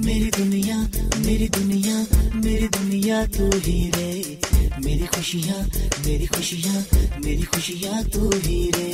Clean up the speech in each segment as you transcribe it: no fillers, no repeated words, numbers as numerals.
मेरी दुनिया मेरी दुनिया मेरी दुनिया तू ही रे, मेरी खुशियाँ मेरी खुशियाँ मेरी खुशियाँ तू ही रे।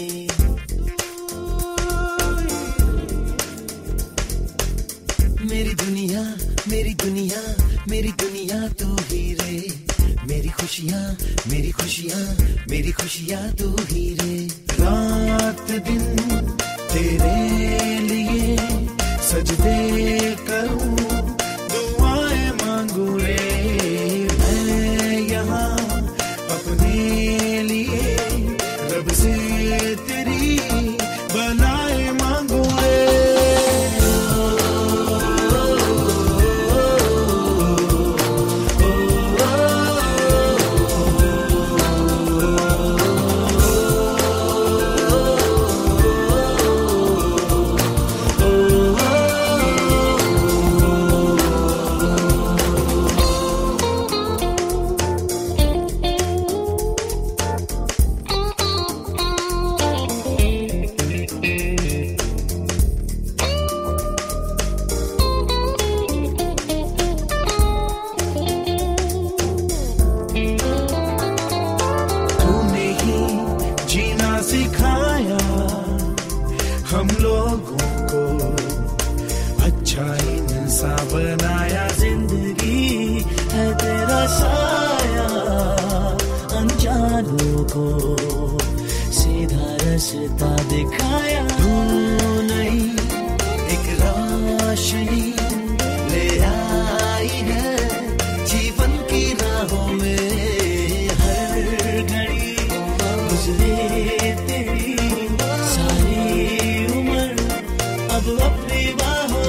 मेरी दुनिया मेरी दुनिया मेरी दुनिया तू ही रे, मेरी खुशियाँ मेरी खुशियाँ मेरी खुशियाँ तू ही रे। रात दिन तेरे लिए सजदे करूं, दुआएं मांगू रे, मैं यहाँ अपने लिए रब से तेरी बनाए मांगू रे। सिखाया हम लोगों को, अच्छा इंसान बनाया, जिंदगी है तेरा साया, अनजानों को सीधा रास्ता दिखाया। तू नहीं एक रोशनी ले आई है जीवन की राहों में, हर घड़ी गुजरे अपनी बाहों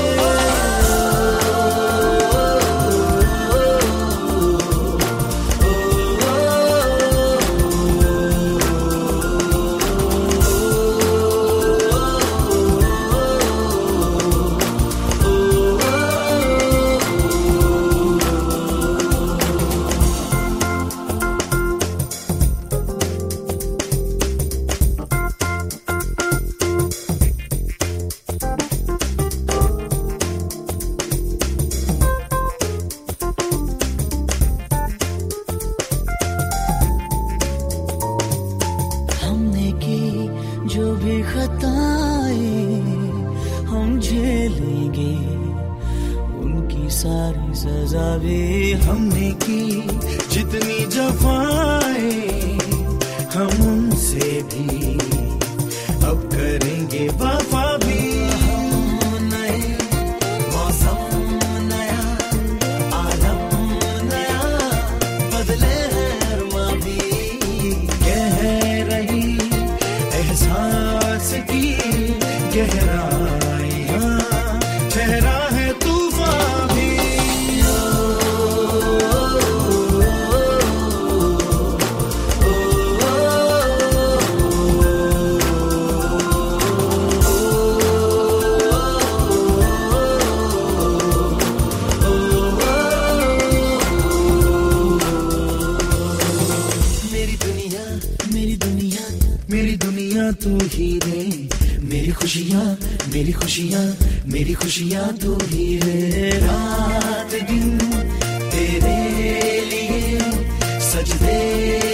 जो भी खताएं हम झेलेंगे, उनकी सारी सजा भी हमने की, जितनी जफाएं हम उनसे भी अब करेंगे वफा भी। नए मौसम नया, आलम नया, बदले हैं माँ भी, कह रही एहसास की गहराइयाँ, चेहरा है तूफान भी। मेरी दुनिया तू ही रे, मेरी खुशियाँ मेरी खुशियाँ मेरी खुशियाँ तू ही रे। रात दिन तेरे लिए सजदे